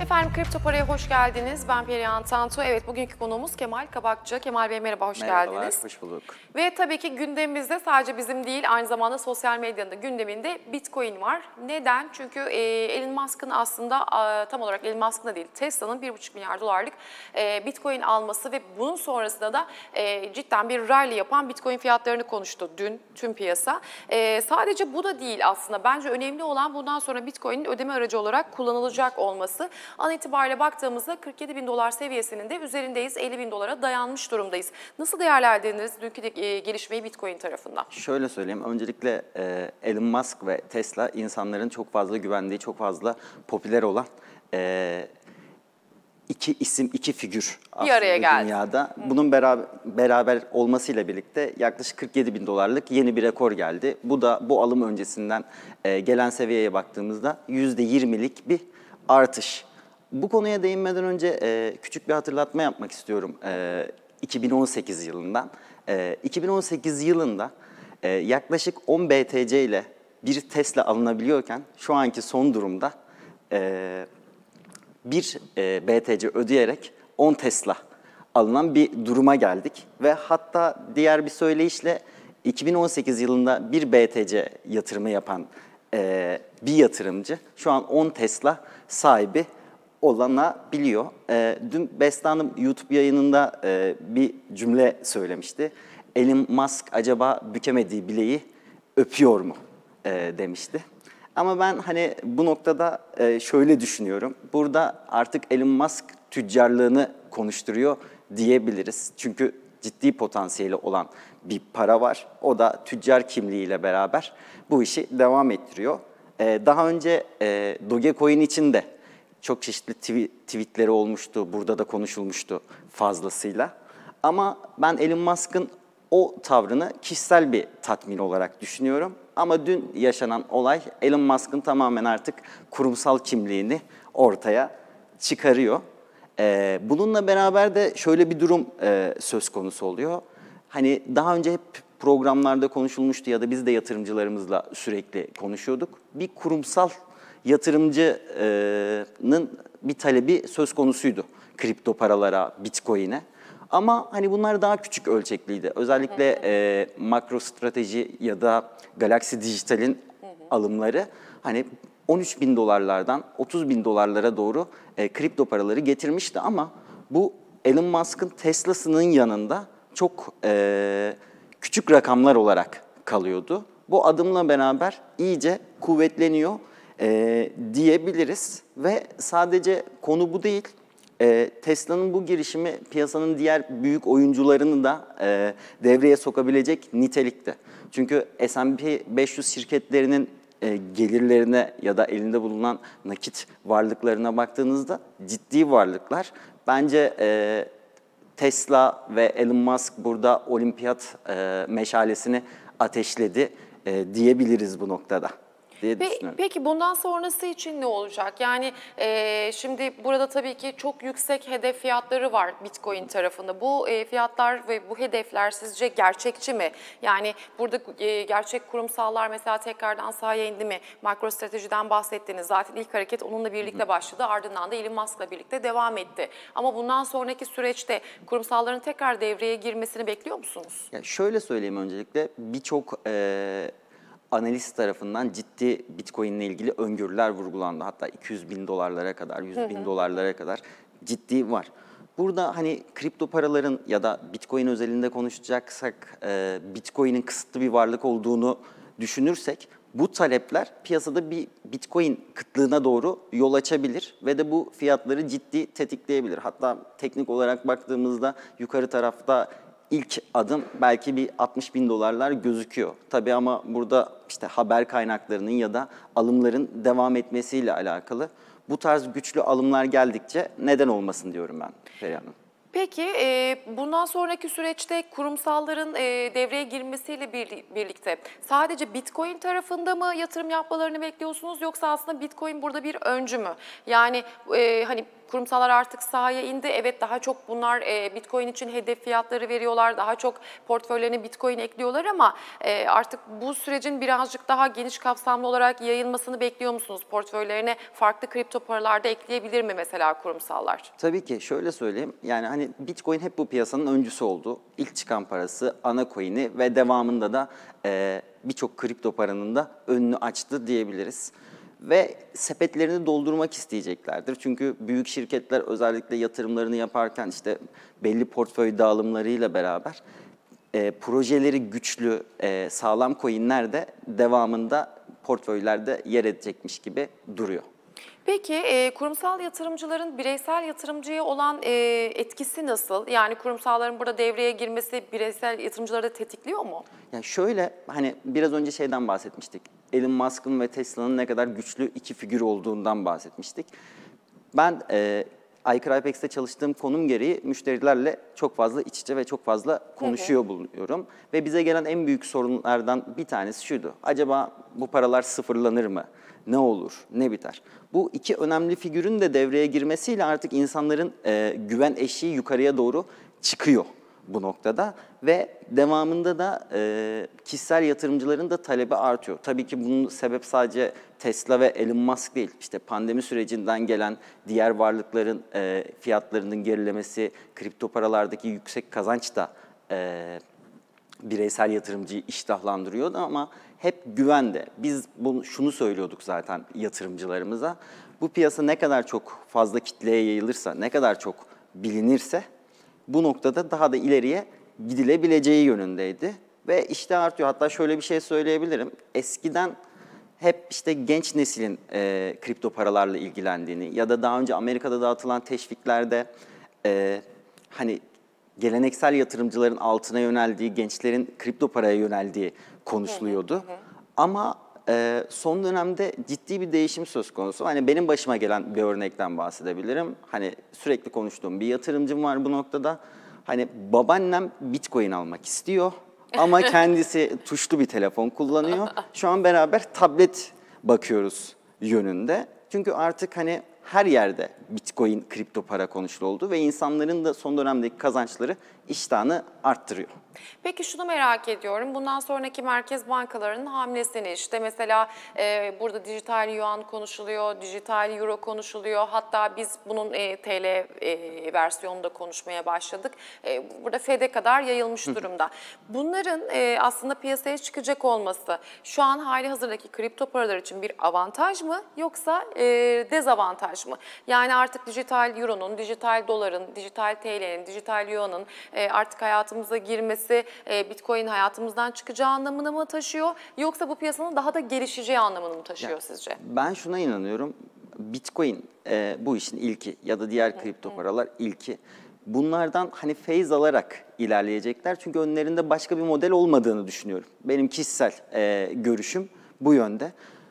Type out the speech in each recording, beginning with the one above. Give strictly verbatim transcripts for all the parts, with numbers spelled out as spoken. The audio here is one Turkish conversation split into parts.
Efendim Kripto Para'ya hoş geldiniz. Ben Perihan Tantu. Evet, bugünkü konuğumuz Kemal Kabakçı. Kemal Bey merhaba, hoş Merhabalar, geldiniz. hoş bulduk. Ve tabii ki gündemimizde sadece bizim değil, aynı zamanda sosyal medyanın da gündeminde Bitcoin var. Neden? Çünkü e, Elon Musk'ın aslında e, tam olarak Elon Musk'ın da değil, Tesla'nın bir buçuk milyar dolarlık e, Bitcoin alması ve bunun sonrasında da e, cidden bir rally yapan Bitcoin fiyatlarını konuştu dün tüm piyasa. E, sadece bu da değil aslında. Bence önemli olan bundan sonra Bitcoin'in ödeme aracı olarak kullanılacak olması. An itibariyle baktığımızda kırk yedi bin dolar seviyesinin de üzerindeyiz, elli bin dolara dayanmış durumdayız. Nasıl değerlendirdiniz dünkü de, e, gelişmeyi Bitcoin tarafından? Şöyle söyleyeyim, öncelikle e, Elon Musk ve Tesla insanların çok fazla güvendiği, çok fazla popüler olan e, iki isim, iki figür aslında araya geldi. dünyada. Hı. Bunun beraber, beraber olmasıyla birlikte yaklaşık kırk yedi bin dolarlık yeni bir rekor geldi. Bu da bu alım öncesinden e, gelen seviyeye baktığımızda yüzde yirmilik bir artış. Bu konuya değinmeden önce e, küçük bir hatırlatma yapmak istiyorum e, iki bin on sekiz yılından. E, iki bin on sekiz yılında e, yaklaşık on B T C ile bir Tesla alınabiliyorken şu anki son durumda e, bir e, B T C ödeyerek on Tesla alınan bir duruma geldik. Ve hatta diğer bir söyleyişle iki bin on sekiz yılında bir B T C yatırımı yapan e, bir yatırımcı şu an on Tesla sahibi olanabiliyor. E, dün Beste Hanım YouTube yayınında e, bir cümle söylemişti. Elon Musk acaba bükemediği bileği öpüyor mu e, demişti. Ama ben hani bu noktada e, şöyle düşünüyorum. Burada artık Elon Musk tüccarlığını konuşturuyor diyebiliriz. Çünkü ciddi potansiyeli olan bir para var. O da tüccar kimliğiyle beraber bu işi devam ettiriyor. E, daha önce e, Dogecoin için de çok çeşitli tweet, tweetleri olmuştu, burada da konuşulmuştu fazlasıyla. Ama ben Elon Musk'ın o tavrını kişisel bir tatmin olarak düşünüyorum. Ama dün yaşanan olay Elon Musk'ın tamamen artık kurumsal kimliğini ortaya çıkarıyor. Ee, bununla beraber de şöyle bir durum e, söz konusu oluyor. Hani daha önce hep programlarda konuşulmuştu ya da biz de yatırımcılarımızla sürekli konuşuyorduk. Bir kurumsal yatırımcının bir talebi söz konusuydu kripto paralara, Bitcoin'e. Ama hani bunlar daha küçük ölçekliydi. Özellikle e, MicroStrategy ya da Galaxy Digital'in alımları hani on üç bin dolarlardan otuz bin dolarlara doğru e, kripto paraları getirmişti. Ama bu Elon Musk'ın Tesla'sının yanında çok e, küçük rakamlar olarak kalıyordu. Bu adımla beraber iyice kuvvetleniyor e, diyebiliriz. Ve sadece konu bu değil. E, Tesla'nın bu girişimi piyasanın diğer büyük oyuncularını da e, devreye sokabilecek nitelikte. Çünkü S and P beş yüz şirketlerinin e, gelirlerine ya da elinde bulunan nakit varlıklarına baktığınızda ciddi varlıklar. Bence e, Tesla ve Elon Musk burada olimpiyat e, meşalesini ateşledi e, diyebiliriz bu noktada. Pe Peki bundan sonrası için ne olacak? Yani e, şimdi burada tabii ki çok yüksek hedef fiyatları var Bitcoin tarafında. Bu e, fiyatlar ve bu hedefler sizce gerçekçi mi? Yani burada e, gerçek kurumsallar mesela tekrardan sahaya indi mi? MicroStrategy'den bahsettiniz. Zaten ilk hareket onunla birlikte başladı. Ardından da Elon Musk'la birlikte devam etti. Ama bundan sonraki süreçte kurumsalların tekrar devreye girmesini bekliyor musunuz? Ya şöyle söyleyeyim öncelikle birçok e, analist tarafından ciddi Bitcoin ile ilgili öngörüler vurgulandı. Hatta iki yüz bin dolarlara kadar, yüz bin dolarlara kadar ciddi var. Burada hani kripto paraların ya da Bitcoin özelinde konuşacaksak e, Bitcoin'in kısıtlı bir varlık olduğunu düşünürsek bu talepler piyasada bir Bitcoin kıtlığına doğru yol açabilir ve de bu fiyatları ciddi tetikleyebilir. Hatta teknik olarak baktığımızda yukarı tarafta İlk adım belki bir altmış bin dolarlar gözüküyor. Tabii ama burada işte haber kaynaklarının ya da alımların devam etmesiyle alakalı. Bu tarz güçlü alımlar geldikçe neden olmasın diyorum ben Perihan Hanım. Peki e, bundan sonraki süreçte kurumsalların e, devreye girmesiyle bir, birlikte sadece Bitcoin tarafında mı yatırım yapmalarını bekliyorsunuz, yoksa aslında Bitcoin burada bir öncü mü? Yani e, hani kurumsallar artık sahaya indi. Evet, daha çok bunlar e, Bitcoin için hedef fiyatları veriyorlar. Daha çok portföylerine Bitcoin ekliyorlar ama e, artık bu sürecin birazcık daha geniş kapsamlı olarak yayılmasını bekliyor musunuz? Portföylerine farklı kripto paralar da ekleyebilir mi mesela kurumsallar? Tabii ki şöyle söyleyeyim. Yani hani Bitcoin hep bu piyasanın öncüsü oldu. İlk çıkan parası, ana coin'i ve devamında da e, birçok kripto paranın da önünü açtı diyebiliriz. Ve sepetlerini doldurmak isteyeceklerdir. Çünkü büyük şirketler özellikle yatırımlarını yaparken işte belli portföy dağılımlarıyla beraber e, projeleri güçlü, e, sağlam coin'ler de devamında portföylerde yer edecekmiş gibi duruyor. Peki e, kurumsal yatırımcıların bireysel yatırımcıya olan e, etkisi nasıl? Yani kurumsalların burada devreye girmesi bireysel yatırımcıları da tetikliyor mu? Yani şöyle, hani biraz önce şeyden bahsetmiştik. Elon Musk'ın ve Tesla'nın ne kadar güçlü iki figür olduğundan bahsetmiştik. Ben e, iCrypex'te çalıştığım konum gereği müşterilerle çok fazla iç içe ve çok fazla konuşuyor hı hı. bulunuyorum. Ve bize gelen en büyük sorunlardan bir tanesi şuydu. Acaba bu paralar sıfırlanır mı? Ne olur, ne biter? Bu iki önemli figürün de devreye girmesiyle artık insanların e, güven eşiği yukarıya doğru çıkıyor bu noktada ve devamında da e, kişisel yatırımcıların da talebi artıyor. Tabii ki bunun sebep sadece Tesla ve Elon Musk değil. İşte pandemi sürecinden gelen diğer varlıkların e, fiyatlarının gerilemesi, kripto paralardaki yüksek kazanç da e, bireysel yatırımcıyı iştahlandırıyordu ama hep güvende. Biz bunu, şunu söylüyorduk zaten yatırımcılarımıza. Bu piyasa ne kadar çok fazla kitleye yayılırsa, ne kadar çok bilinirse bu noktada daha da ileriye gidilebileceği yönündeydi. Ve işte artıyor. Hatta şöyle bir şey söyleyebilirim. Eskiden hep işte genç neslin e, kripto paralarla ilgilendiğini ya da daha önce Amerika'da dağıtılan teşviklerde e, hani geleneksel yatırımcıların altına yöneldiği, gençlerin kripto paraya yöneldiği konuşuluyordu. Hı hı hı. Ama e, son dönemde ciddi bir değişim söz konusu. Hani benim başıma gelen bir örnekten bahsedebilirim. Hani sürekli konuştuğum bir yatırımcım var bu noktada. Hani babaannem Bitcoin almak istiyor ama kendisi tuşlu bir telefon kullanıyor. Şu an beraber tablet bakıyoruz yönünde. Çünkü artık hani her yerde Bitcoin, kripto para konuşuldu ve insanların da son dönemdeki kazançları iştahını arttırıyor. Peki şunu merak ediyorum. Bundan sonraki merkez bankalarının hamlesini işte mesela e, burada dijital yuan konuşuluyor, dijital euro konuşuluyor. Hatta biz bunun e, T L e, versiyonunda konuşmaya başladık. E, burada F E D'e kadar yayılmış durumda. Bunların e, aslında piyasaya çıkacak olması şu an hali hazırdaki kripto paralar için bir avantaj mı yoksa e, dezavantaj mı? Yani artık dijital euronun, dijital doların, dijital T L'nin, dijital yuanın e, artık hayatımıza girmesi Bitcoin hayatımızdan çıkacağı anlamına mı taşıyor yoksa bu piyasanın daha da gelişeceği anlamını mı taşıyor yani, sizce? Ben şuna inanıyorum. Bitcoin e, bu işin ilki ya da diğer kripto paralar ilki. Bunlardan hani feyz alarak ilerleyecekler. Çünkü önlerinde başka bir model olmadığını düşünüyorum. Benim kişisel e, görüşüm bu yönde.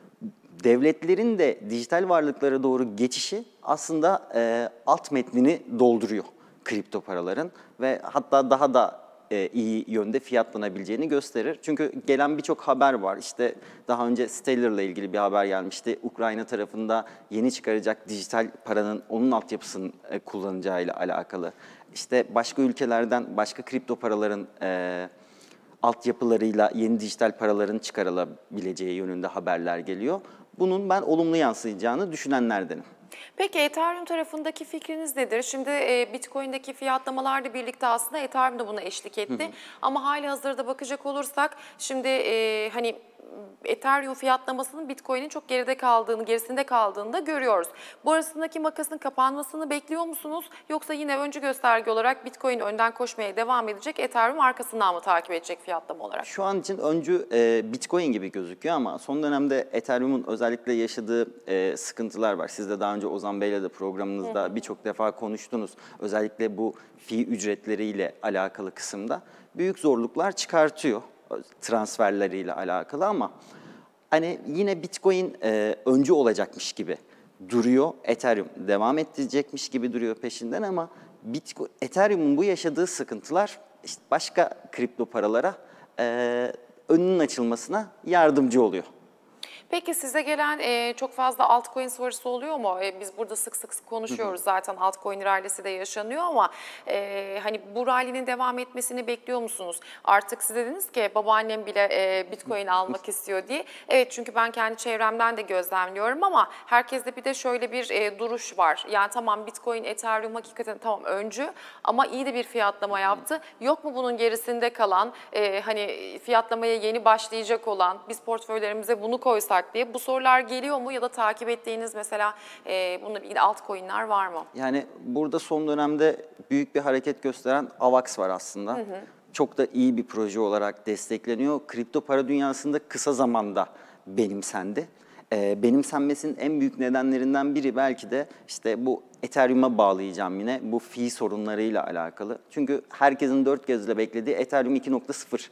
Devletlerin de dijital varlıklara doğru geçişi aslında e, alt metnini dolduruyor kripto paraların ve hatta daha da E, iyi yönde fiyatlanabileceğini gösterir. Çünkü gelen birçok haber var. İşte daha önce Stellar'la ilgili bir haber gelmişti. Ukrayna tarafında yeni çıkaracak dijital paranın onun altyapısını e, kullanacağıyla alakalı. İşte başka ülkelerden başka kripto paraların e, altyapılarıyla yeni dijital paraların çıkarılabileceği yönünde haberler geliyor. Bunun ben olumlu yansıyacağını düşünenlerdenim. Peki Ethereum tarafındaki fikriniz nedir? Şimdi e, Bitcoin'deki fiyatlamalarla birlikte aslında Ethereum da buna eşlik etti. Hı hı. Ama hali hazırda bakacak olursak şimdi e, hani Ethereum fiyatlamasının Bitcoin'in çok geride kaldığını, gerisinde kaldığını da görüyoruz. Bu arasındaki makasın kapanmasını bekliyor musunuz? Yoksa yine öncü gösterge olarak Bitcoin önden koşmaya devam edecek, Ethereum arkasından mı takip edecek fiyatlama olarak? Şu an için öncü e, Bitcoin gibi gözüküyor ama son dönemde Ethereum'un özellikle yaşadığı e, sıkıntılar var. Siz de daha önce Ozan Bey'le de programınızda birçok defa konuştunuz. Özellikle bu fi ücretleriyle alakalı kısımda büyük zorluklar çıkartıyor transferleriyle alakalı ama hani yine Bitcoin e, öncü olacakmış gibi duruyor. Ethereum devam edecekmiş gibi duruyor peşinden ama Bitcoin, Ethereum'un bu yaşadığı sıkıntılar işte başka kripto paralara e, önünün açılmasına yardımcı oluyor. Peki Peki size gelen e, çok fazla altcoin sorusu oluyor mu? E, biz burada sık sık konuşuyoruz zaten, altcoin rallisi de yaşanıyor ama e, hani bu rallinin devam etmesini bekliyor musunuz? Artık siz dediniz ki babaannem bile e, Bitcoin almak istiyor diye. Evet, çünkü ben kendi çevremden de gözlemliyorum ama herkeste bir de şöyle bir e, duruş var. Yani tamam, Bitcoin, Ethereum hakikaten tamam öncü ama iyi de bir fiyatlama yaptı. Yok mu bunun gerisinde kalan, e, hani fiyatlamaya yeni başlayacak olan, biz portföylerimize bunu koysak diye bu sorular geliyor mu ya da takip ettiğiniz mesela e, bununla ilgili altcoin'ler var mı? Yani burada son dönemde büyük bir hareket gösteren AVAX var aslında. Hı hı. Çok da iyi bir proje olarak destekleniyor. Kripto para dünyasında kısa zamanda benimsendi. Ee, benimsenmesinin en büyük nedenlerinden biri belki de işte bu Ethereum'a bağlayacağım yine bu fee sorunlarıyla alakalı. Çünkü herkesin dört gözle beklediği Ethereum iki nokta sıfır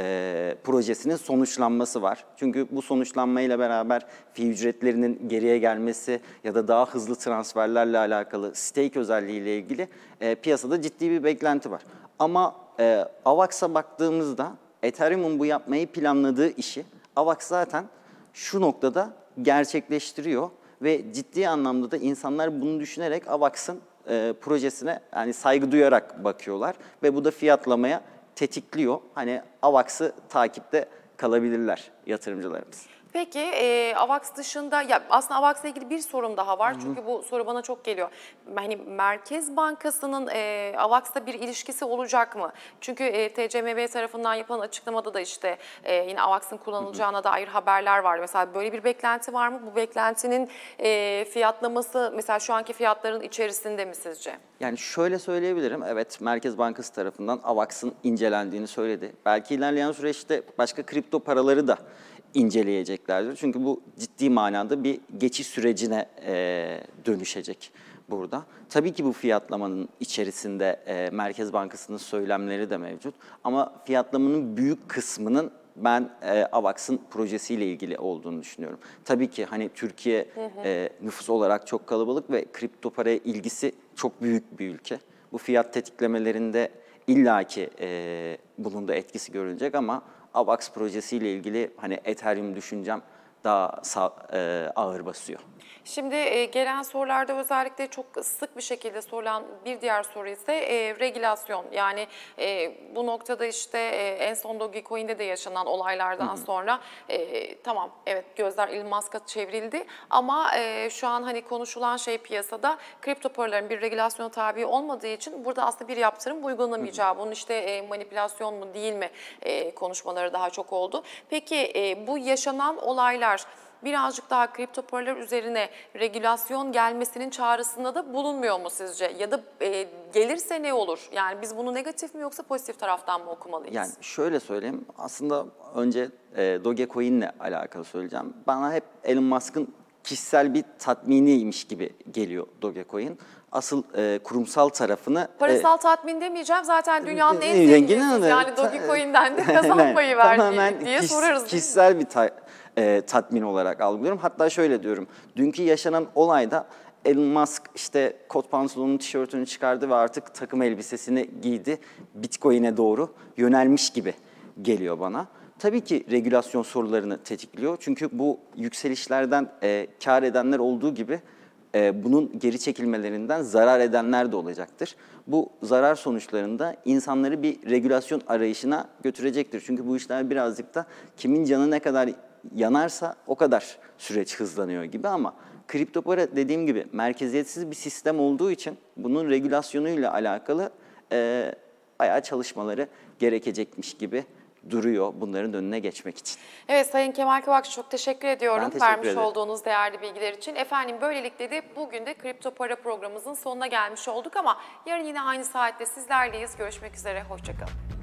e, projesinin sonuçlanması var. Çünkü bu sonuçlanmayla beraber fee ücretlerinin geriye gelmesi ya da daha hızlı transferlerle alakalı stake özelliğiyle ilgili e, piyasada ciddi bir beklenti var. Ama e, AVAX'a baktığımızda Ethereum'un bu yapmayı planladığı işi AVAX zaten şu noktada gerçekleştiriyor ve ciddi anlamda da insanlar bunu düşünerek AVAX'ın e, projesine yani saygı duyarak bakıyorlar ve bu da fiyatlamaya tetikliyor. Hani AVAX'ı takipte kalabilirler yatırımcılarımız. Peki e, AVAX dışında, ya aslında AVAX'la ilgili bir sorum daha var. Hı hı. Çünkü bu soru bana çok geliyor. Hani Merkez Bankası'nın e, AVAX'la bir ilişkisi olacak mı? Çünkü e, T C M B tarafından yapılan açıklamada da işte e, yine AVAX'ın kullanılacağına hı hı. dair haberler var. Mesela böyle bir beklenti var mı? Bu beklentinin e, fiyatlaması mesela şu anki fiyatların içerisinde mi sizce? Yani şöyle söyleyebilirim. Evet, Merkez Bankası tarafından AVAX'ın incelendiğini söyledi. Belki ilerleyen süreçte başka kripto paraları da inceleyeceklerdir. Çünkü bu ciddi manada bir geçiş sürecine e, dönüşecek burada. Tabii ki bu fiyatlamanın içerisinde e, Merkez Bankası'nın söylemleri de mevcut. Ama fiyatlamanın büyük kısmının ben e, AVAX'ın projesiyle ilgili olduğunu düşünüyorum. Tabii ki hani Türkiye hı hı. E, nüfus olarak çok kalabalık ve kripto paraya ilgisi çok büyük bir ülke. Bu fiyat tetiklemelerinde illaki e, bunun da etkisi görülecek ama AVAX projesiyle ilgili hani Ethereum düşüncem daha sağ, e, ağır basıyor. Şimdi e, gelen sorularda özellikle çok sık bir şekilde sorulan bir diğer soru ise e, regülasyon. Yani e, bu noktada işte e, en son Dogecoin'de de yaşanan olaylardan hı hı. sonra e, tamam evet gözler Elon Musk'a çevrildi ama e, şu an hani konuşulan şey piyasada kripto paraların bir regülasyona tabi olmadığı için burada aslında bir yaptırım uygulanamayacağı, bunun işte e, manipülasyon mu değil mi e, konuşmaları daha çok oldu. Peki e, bu yaşanan olaylar birazcık daha kripto paralar üzerine regülasyon gelmesinin çağrısında da bulunmuyor mu sizce? Ya da e, gelirse ne olur? Yani biz bunu negatif mi yoksa pozitif taraftan mı okumalıyız? Yani şöyle söyleyeyim, aslında önce e, Dogecoin'le alakalı söyleyeceğim. Bana hep Elon Musk'ın kişisel bir tatminiymiş gibi geliyor Dogecoin. Asıl e, kurumsal tarafını... Parasal e, tatmin demeyeceğim, zaten dünyanın en zenginsiz yani Dogecoin'den de kazanmayı verdi diye kişi, sorarız. Kişisel bir ta, e, tatmin olarak algılıyorum. Hatta şöyle diyorum, dünkü yaşanan olayda Elon Musk işte kot pantolonun tişörtünü çıkardı ve artık takım elbisesini giydi. Bitcoin'e doğru yönelmiş gibi geliyor bana. Tabii ki regülasyon sorularını tetikliyor. Çünkü bu yükselişlerden e, kar edenler olduğu gibi e, bunun geri çekilmelerinden zarar edenler de olacaktır. Bu zarar sonuçlarında insanları bir regülasyon arayışına götürecektir. Çünkü bu işler birazcık da kimin canı ne kadar yanarsa o kadar süreç hızlanıyor gibi ama kripto para dediğim gibi merkeziyetsiz bir sistem olduğu için bunun regülasyonuyla alakalı e, bayağı çalışmaları gerekecekmiş gibi duruyor bunların önüne geçmek için. Evet, Sayın Kemal Kavakçı, çok teşekkür ediyorum Ben teşekkür vermiş ederim. olduğunuz değerli bilgiler için. Efendim böylelikle de bugün de Kripto Para programımızın sonuna gelmiş olduk ama yarın yine aynı saatte sizlerleyiz. Görüşmek üzere, hoşça kalın.